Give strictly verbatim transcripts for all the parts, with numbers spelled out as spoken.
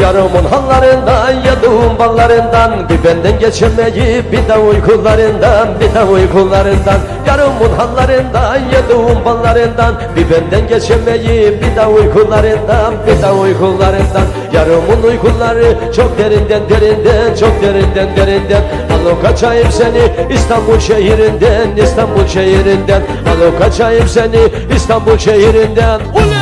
Yarımın hallarından, yediğim ballarından, bir benden geçirmeyi bir de uykularından, bir de uykularından. Yarımın hallarından, yediğim ballarından, bir benden geçirmeyi bir de uykularından, bir de uykularından. Yarımın uykuları çok derinden derinden, çok derinden derinden. Alo kaçayım seni İstanbul şehrinden, İstanbul şehrinden. Alo kaçayım seni İstanbul şehrinden. Ula!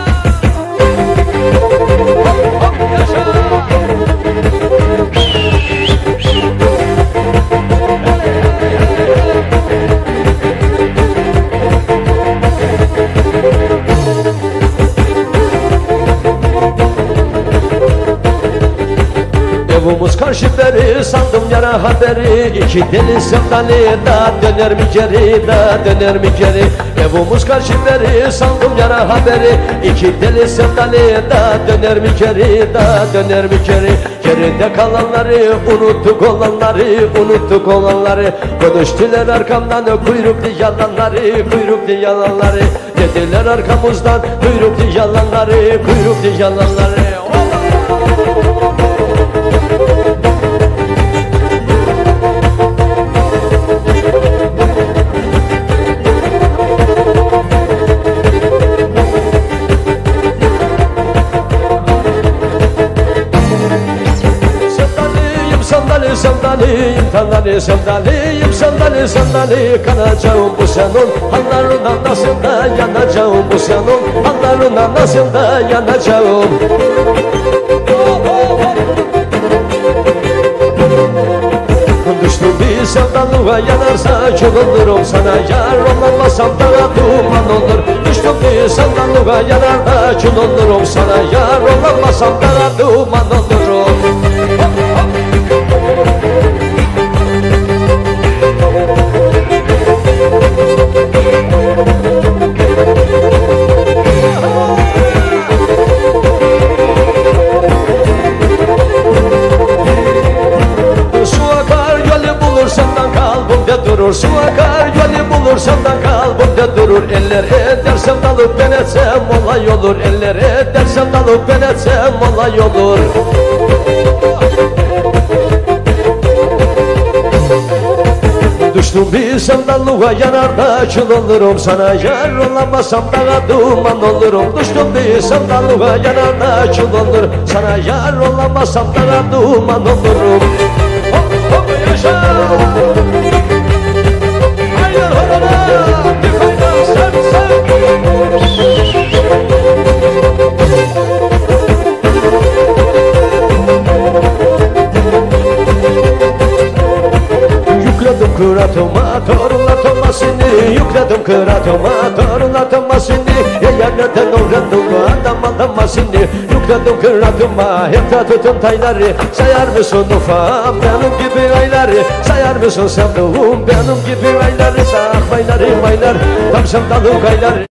Evimiz karşı beri, sandım yara haberi. İki deli sevdalı da döner mi geri, da döner mi geri. Evimiz karşı beri, sandım yara haberi. İki deli sevdalı da döner mi geri, da döner mi geri. Geride kalanları unuttuk, olanları unuttuk, olanları. Konuştular arkamdan kuyruklu yalanları, kuyruklu yalanları. Dediler arkamızdan kuyruklu yalanları, kuyruklu yalanları. Sevdalıyım, tanrı sevdalıyım, sevdalı sevdalı. Kanacağım bu senin hallarından, nasıl da yanacağım bu senin hallarından, nasıl da yanacağım. Düştüm bir sevdalığa yanarsa kül olurum sana, yar olamasam daha duman olur. Düştüm bir sevdalığa yanar da kül olurum sana, yar olamasam daha duman olurum. Su akar gölü bulursam da kalbimde durur. Eller edersem dalıp ben etsem olay olur. Eller edersem dalıp ben etsem olay olur. Düştüm bir sevdalığa yanar da kül olurum sana, yar olamasam daha duman olurum. Düştüm bir sevdalığa yanar da kül olur sana, yar olamasam daha duman olurum. Hop hop yaşa! Yükledim kıratıma torunlatıma seni, yükledim kıratıma torunlatıma seni. Yerlerden uğradım adam adama seni, yükledim kıratıma hep tutun tayları. Sayar mısın ufam benim gibi ayları, sayar mısın sevduğum benim gibi ayları. Tak bayları baylar tam sevdalık ayları.